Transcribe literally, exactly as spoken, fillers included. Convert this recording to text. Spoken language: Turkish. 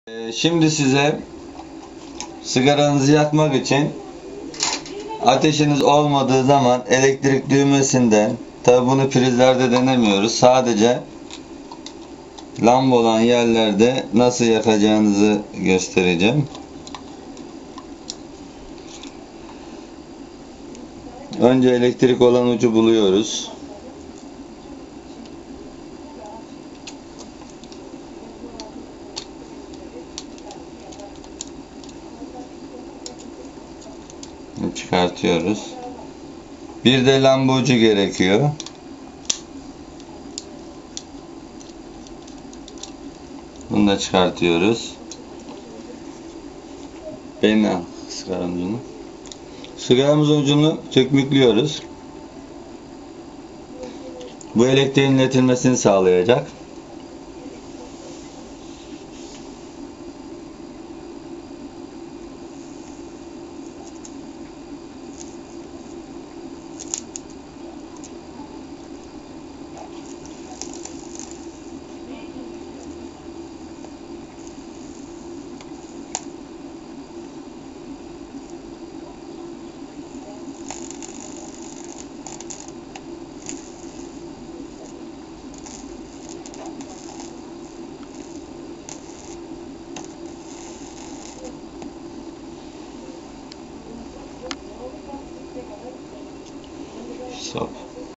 Ee, Şimdi size sigaranızı yakmak için ateşiniz olmadığı zaman elektrik düğmesinden, tabi bunu prizlerde denemiyoruz, sadece lamba olan yerlerde nasıl yakacağınızı göstereceğim. Önce elektrik olan ucu buluyoruz. Çıkartıyoruz. Bir de lamba ucu gerekiyor. Bunu da çıkartıyoruz. Beğeni al sigaranın ucunu. Sigaramızın ucunu çökmüklüyoruz. Bu elektriğin iletilmesini sağlayacak.